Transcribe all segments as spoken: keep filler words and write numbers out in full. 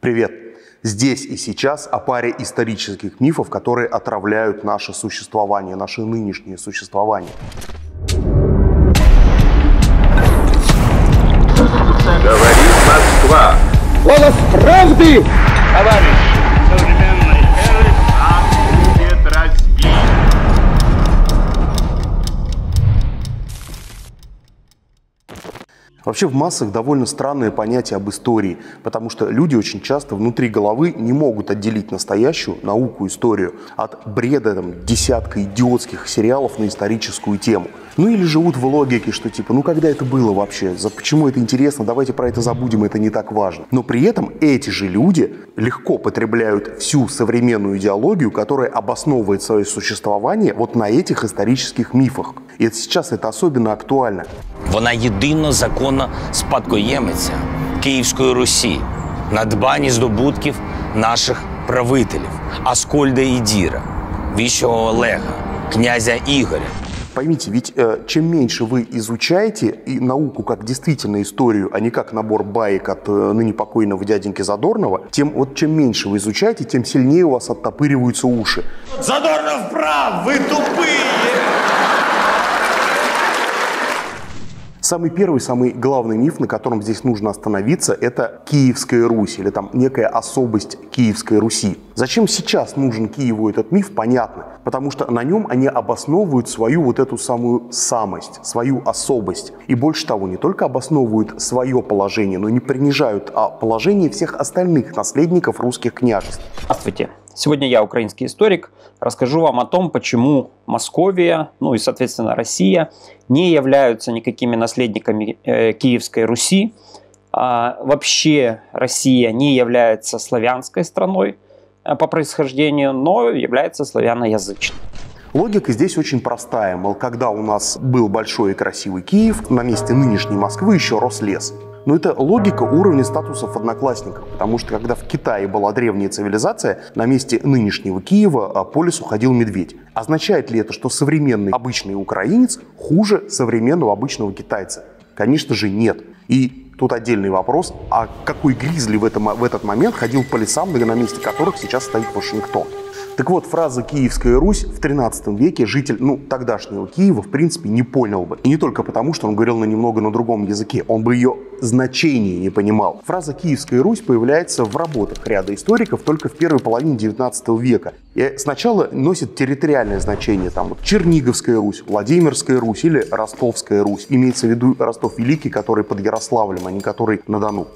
Привет! Здесь и сейчас о паре исторических мифов, которые отравляют наше существование, наше нынешнее существование. Говорит Москва. Голос правды! Товарищ современной эры нам будет разбит. Вообще в массах довольно странное понятие об истории, потому что люди очень часто внутри головы не могут отделить настоящую науку, историю от бреда там, десятка идиотских сериалов на историческую тему. Ну или живут в логике, что типа, ну когда это было вообще, за, почему это интересно, давайте про это забудем, это не так важно. Но при этом эти же люди легко потребляют всю современную идеологию, которая обосновывает свое существование вот на этих исторических мифах. І зараз це особливо актуально. Вона єдино законна спадкоємиця Київської Русі, надбані здобутків наших правителів Аскольда і Діра, віщого Олега, князя Ігоря. Поймите, ведь э, чем меньше вы изучаете и науку как действительно историю, а не как набор баек от э, ныне покойного дяденьки Задорнова, тем вот чем меньше вы изучаете, тем сильнее у вас оттопыриваются уши. Задорнов прав, вы тупые! Самый первый, самый главный миф, на котором здесь нужно остановиться, это Киевская Русь или там некая особость Киевской Руси. Зачем сейчас нужен Киеву этот миф, понятно. Потому что на нем они обосновывают свою вот эту самую самость, свою особость. И больше того, не только обосновывают свое положение, но и не принижают а положение всех остальных наследников русских княжеств. Здравствуйте. Сегодня я, украинский историк, расскажу вам о том, почему Московия, ну и, соответственно, Россия не являются никакими наследниками э, Киевской Руси. А вообще Россия не является славянской страной э, по происхождению, но является славяноязычной. Логика здесь очень простая. Мол, когда у нас был большой и красивый Киев, на месте нынешней Москвы еще рос лес. Но это логика уровня статусов одноклассников, потому что когда в Китае была древняя цивилизация, на месте нынешнего Киева по лесу ходил медведь. Означает ли это, что современный обычный украинец хуже современного обычного китайца? Конечно же нет. И тут отдельный вопрос, а какой гризли в, этом, в этот момент ходил по лесам, на месте которых сейчас стоит Вашингтон? Так вот, фраза «Киевская Русь» в тринадцатом веке житель, ну, тогдашнего Киева, в принципе, не понял бы. И не только потому, что он говорил на немного на другом языке, он бы ее значение не понимал. Фраза «Киевская Русь» появляется в работах ряда историков только в первой половине девятнадцатого века. И сначала носит территориальное значение, там, вот, Черниговская Русь, Владимирская Русь или Ростовская Русь. Имеется в виду Ростов Великий, который под Ярославлем, а не который на Дону.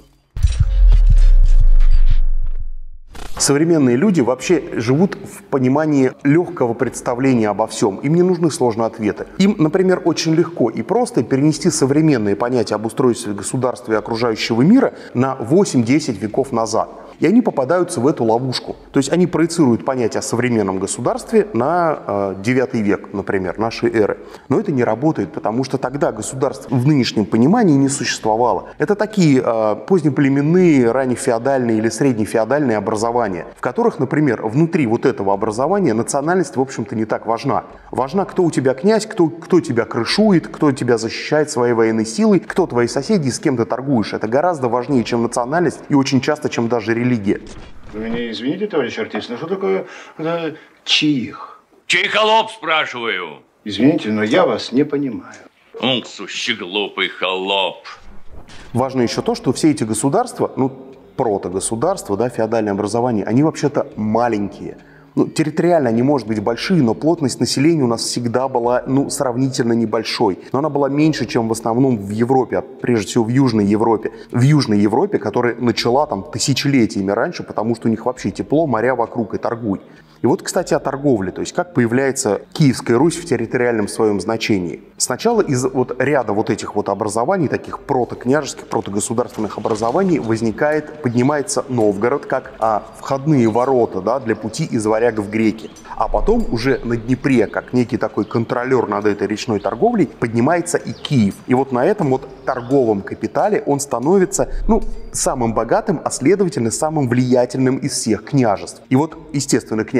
Современные люди вообще живут в понимании легкого представления обо всем. Им не нужны сложные ответы. Им, например, очень легко и просто перенести современные понятия об устройстве государства и окружающего мира на восемь-десять веков назад. И они попадаются в эту ловушку. То есть они проецируют понятие о современном государстве на э, девятый век, например, нашей эры. Но это не работает, потому что тогда государство в нынешнем понимании не существовало. Это такие э, позднеплеменные, раннефеодальные или среднефеодальные образования, в которых, например, внутри вот этого образования национальность, в общем-то, не так важна. Важна, кто у тебя князь, кто, кто тебя крышует, кто тебя защищает своей военной силой, кто твои соседи и с кем ты торгуешь. Это гораздо важнее, чем национальность и очень часто, чем даже религия. Вы меня извините, товарищ артист, но что такое э, чих? Чей холоп, спрашиваю? Извините, но я вас не понимаю. Он сущий глупый холоп. Важно еще то, что все эти государства, ну, протогосударства, да, феодальное образование, они вообще-то маленькие. Ну, территориально они, может быть, большие, но плотность населения у нас всегда была, ну, сравнительно небольшой. Но она была меньше, чем в основном в Европе, а прежде всего в Южной Европе. В Южной Европе, которая начала там тысячелетиями раньше, потому что у них вообще тепло, моря вокруг и торгуй. И вот, кстати, о торговле, то есть как появляется Киевская Русь в территориальном своем значении. Сначала из вот ряда вот этих вот образований, таких протокняжеских, протогосударственных образований, возникает, поднимается Новгород как а, входные ворота, да, для пути из варяг в греки. А потом уже на Днепре, как некий такой контролер над этой речной торговлей, поднимается и Киев. И вот на этом вот торговом капитале он становится, ну, самым богатым, а следовательно самым влиятельным из всех княжеств. И вот, естественно, князь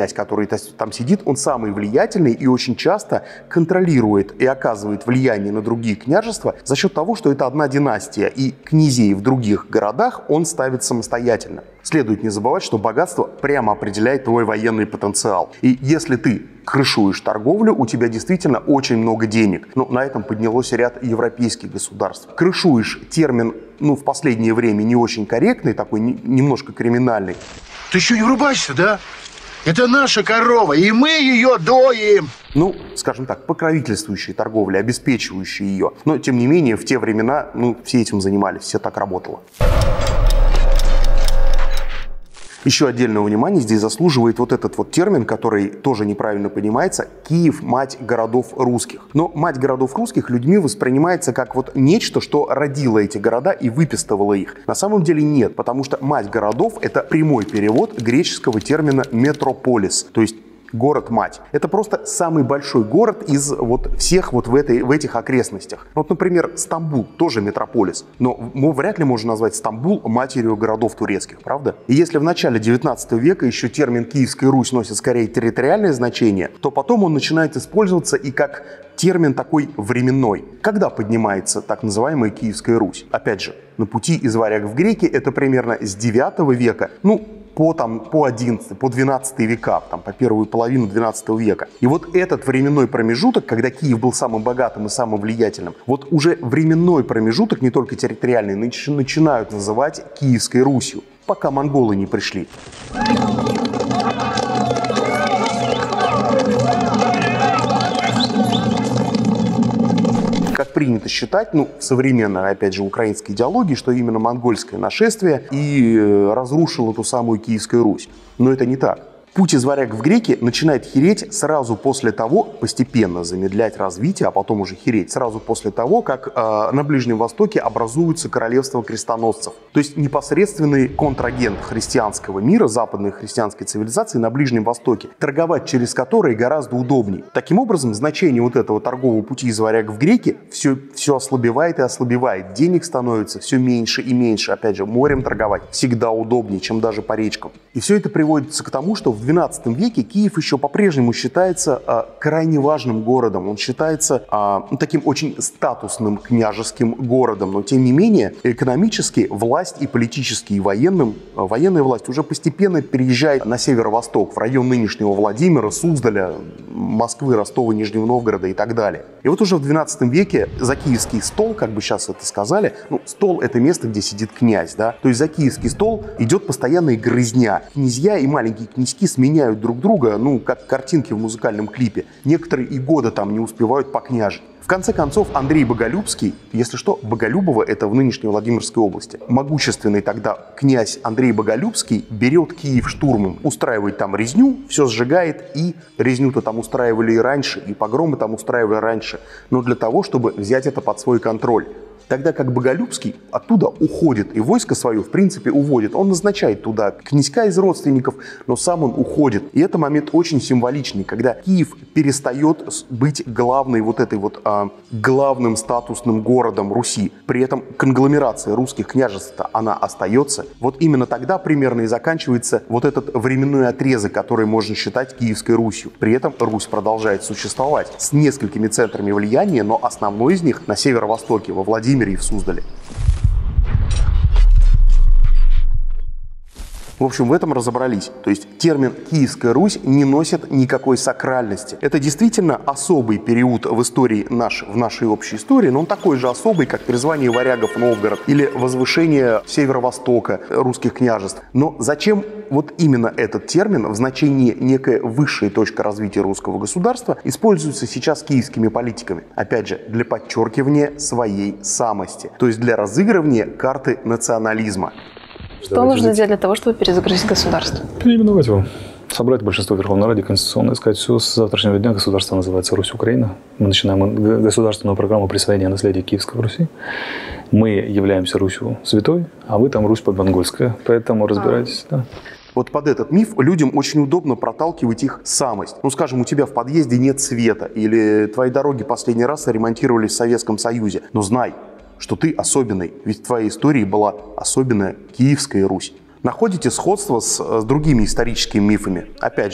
князь, который там сидит, он самый влиятельный и очень часто контролирует и оказывает влияние на другие княжества за счет того, что это одна династия, и князей в других городах он ставит самостоятельно. Следует не забывать, что богатство прямо определяет твой военный потенциал. И если ты крышуешь торговлю, у тебя действительно очень много денег. Но на этом поднялось ряд европейских государств. Крышуешь — термин, ну, в последнее время не очень корректный, такой не, немножко криминальный. Ты еще не врубаешься, да? Это наша корова, и мы ее доим. Ну, скажем так, покровительствующие торговли, обеспечивающие ее. Но, тем не менее, в те времена, ну, все этим занимались, все так работало. Еще отдельного внимания здесь заслуживает вот этот вот термин, который тоже неправильно понимается – Киев – мать городов русских. Но мать городов русских людьми воспринимается как вот нечто, что родило эти города и выпистывало их. На самом деле нет, потому что мать городов – это прямой перевод греческого термина метрополис, то есть город-мать. Это просто самый большой город из вот всех вот в, этой, в этих окрестностях. Вот, например, Стамбул тоже метрополис, но мы вряд ли можно назвать Стамбул матерью городов турецких, правда? И если в начале девятнадцатого века еще термин «Киевская Русь» носит скорее территориальное значение, то потом он начинает использоваться и как термин такой временной. Когда поднимается так называемая Киевская Русь? Опять же, на пути из варяг в греки это примерно с девятого века, ну, по, там, по одиннадцатый, по двенадцатый века, там, по первую половину двенадцатого века. И вот этот временной промежуток, когда Киев был самым богатым и самым влиятельным, вот уже временной промежуток, не только территориальный, нач- начинают называть Киевской Русью, пока монголы не пришли. Как принято считать, ну, в современной, опять же, украинской идеологии, что именно монгольское нашествие и разрушило ту самую Киевскую Русь. Но это не так. Путь из варяг в греки начинает хереть сразу после того, постепенно замедлять развитие, а потом уже хереть, сразу после того, как э, на Ближнем Востоке образуется королевство крестоносцев. То есть непосредственный контрагент христианского мира, западной христианской цивилизации на Ближнем Востоке, торговать через которые гораздо удобнее. Таким образом, значение вот этого торгового пути из варяг в греки все, все ослабевает и ослабевает. Денег становится все меньше и меньше. Опять же, морем торговать всегда удобнее, чем даже по речкам. И все это приводится к тому, что в двенадцатом веке Киев еще по-прежнему считается а, крайне важным городом. Он считается а, ну, таким очень статусным княжеским городом. Но тем не менее, экономически власть и политически, и военным, а, военная власть уже постепенно переезжает на северо-восток, в район нынешнего Владимира, Суздаля, Москвы, Ростова, Нижнего Новгорода и так далее. И вот уже в двенадцатом веке за киевский стол, как бы сейчас это сказали, ну, стол — это место, где сидит князь, да? То есть за киевский стол идет постоянная грызня. Князья и маленькие князьки сменяют друг друга, ну, как картинки в музыкальном клипе. Некоторые и года там не успевают покняжить. В конце концов, Андрей Боголюбский, если что, Боголюбово — это в нынешней Владимирской области, могущественный тогда князь Андрей Боголюбский берет Киев штурмом, устраивает там резню, все сжигает, и резню-то там устраивали и раньше, и погромы там устраивали раньше, но для того, чтобы взять это под свой контроль. Тогда как Боголюбский оттуда уходит, и войско свое, в принципе, уводит. Он назначает туда князька из родственников, но сам он уходит. И это момент очень символичный, когда Киев перестает быть главной вот этой вот а, главным статусным городом Руси. При этом конгломерация русских княжеств, она остается. Вот именно тогда примерно и заканчивается вот этот временной отрезок, который можно считать Киевской Русью. При этом Русь продолжает существовать с несколькими центрами влияния, но основной из них на северо-востоке, во Владимире и в Суздале. В общем, в этом разобрались. То есть термин «Киевская Русь» не носит никакой сакральности. Это действительно особый период в истории нашей, в нашей общей истории, но он такой же особый, как призвание варягов в Новгород или возвышение северо-востока русских княжеств. Но зачем вот именно этот термин в значении некая высшая точка развития русского государства используется сейчас киевскими политиками? Опять же, для подчеркивания своей самости, то есть для разыгрывания карты национализма. Что Давайте нужно жить. сделать для того, чтобы перезагрузить государство? Переименовать его. Собрать большинство в Верховной Раде конституционно и сказать, все, с завтрашнего дня государство называется Русь-Украина. Мы начинаем государственную программу присвоения наследия Киевской Руси. Мы являемся Русью святой, а вы там Русь подмонгольская. Поэтому разбирайтесь. А. Да. Вот под этот миф людям очень удобно проталкивать их самость. Ну, скажем, у тебя в подъезде нет света, или твои дороги последний раз ремонтировались в Советском Союзе. Но знай, что ты особенный, ведь в твоей истории была особенная Киевская Русь. Находите сходство с, с другими историческими мифами? Опять же, с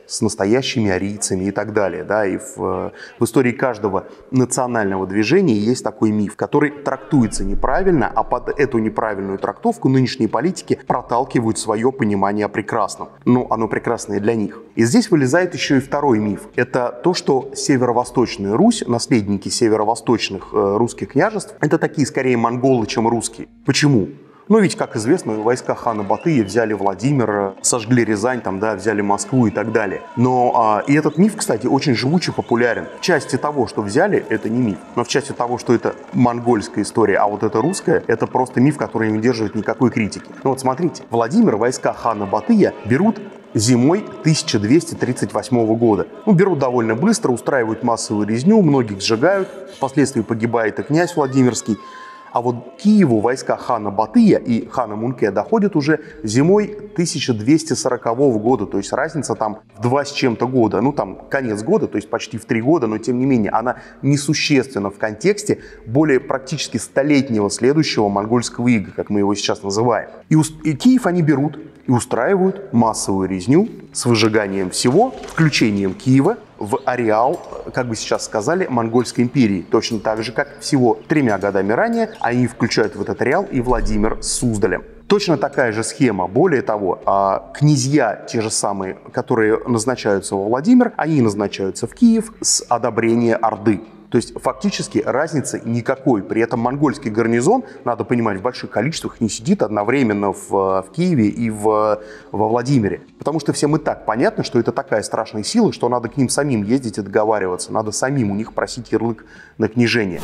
с настоящими арийцами и так далее. Да? И в, в истории каждого национального движения есть такой миф, который трактуется неправильно, а под эту неправильную трактовку нынешние политики проталкивают свое понимание о прекрасном. Ну, оно прекрасное для них. И здесь вылезает еще и второй миф. Это то, что северо-восточная Русь, наследники северо-восточных э, русских княжеств, это такие скорее монголы, чем русские. Почему? Ну, ведь, как известно, войска хана Батыя взяли Владимир, сожгли Рязань, там, да, взяли Москву и так далее. Но а, и этот миф, кстати, очень живучий, популярен. В части того, что взяли, это не миф. Но в части того, что это монгольская история, а вот это русская, это просто миф, который не выдерживает никакой критики. Ну вот смотрите, Владимир войска хана Батыя берут зимой тысяча двести тридцать восьмого года. Ну, берут довольно быстро, устраивают массовую резню, многих сжигают, впоследствии погибает и князь Владимирский. А вот к Киеву войска хана Батыя и хана Мунке доходят уже зимой тысяча двести сорокового года, то есть разница там в два с чем-то года, ну там конец года, то есть почти в три года, но тем не менее она несущественна в контексте более практически столетнего следующего монгольского ига, как мы его сейчас называем. И, и Киев они берут и устраивают массовую резню с выжиганием всего, включением Киева в ареал, как бы сейчас сказали, Монгольской империи. Точно так же, как всего тремя годами ранее они включают в этот ареал и Владимир с Суздалем. Точно такая же схема. Более того, князья, те же самые, которые назначаются во Владимир, они назначаются в Киев с одобрения Орды. То есть фактически разницы никакой. При этом монгольский гарнизон, надо понимать, в больших количествах не сидит одновременно в, в Киеве и в, во Владимире. Потому что всем и так понятно, что это такая страшная сила, что надо к ним самим ездить и договариваться. Надо самим у них просить ярлык на княжение.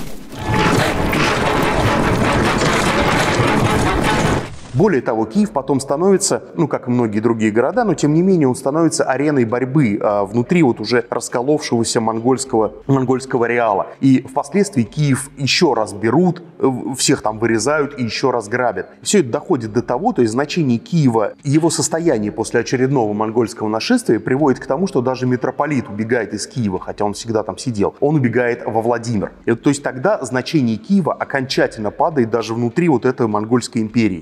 Более того, Киев потом становится, ну, как и многие другие города, но тем не менее он становится ареной борьбы а, внутри вот уже расколовшегося монгольского, монгольского ареала. И впоследствии Киев еще раз берут, всех там вырезают и еще раз грабят. Все это доходит до того, то есть значение Киева, его состояние после очередного монгольского нашествия приводит к тому, что даже митрополит убегает из Киева, хотя он всегда там сидел, он убегает во Владимир. И, то есть тогда значение Киева окончательно падает даже внутри вот этой монгольской империи.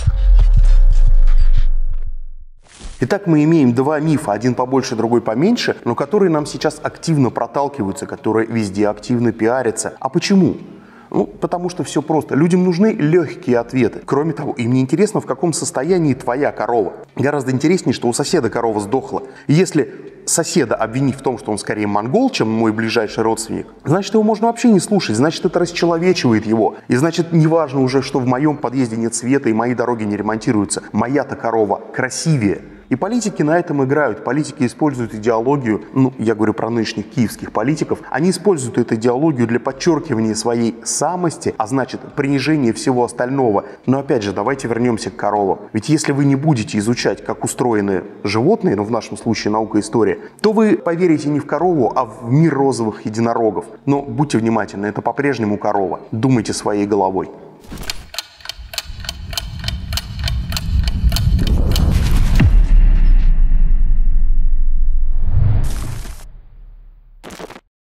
Итак, мы имеем два мифа, один побольше, другой поменьше, но которые нам сейчас активно проталкиваются, которые везде активно пиарятся. А почему? Ну, потому что все просто. Людям нужны легкие ответы. Кроме того, им не интересно, в каком состоянии твоя корова. Гораздо интереснее, что у соседа корова сдохла. И если соседа обвинить в том, что он скорее монгол, чем мой ближайший родственник, значит, его можно вообще не слушать, значит, это расчеловечивает его. И значит, неважно уже, что в моем подъезде нет света и мои дороги не ремонтируются. Моя-то корова красивее. И политики на этом играют. Политики используют идеологию, ну, я говорю про нынешних киевских политиков, они используют эту идеологию для подчеркивания своей самости, а значит, принижения всего остального. Но опять же, давайте вернемся к коровам. Ведь если вы не будете изучать, как устроены животные, ну, в нашем случае наука и история, то вы поверите не в корову, а в мир розовых единорогов. Но будьте внимательны, это по-прежнему корова. Думайте своей головой.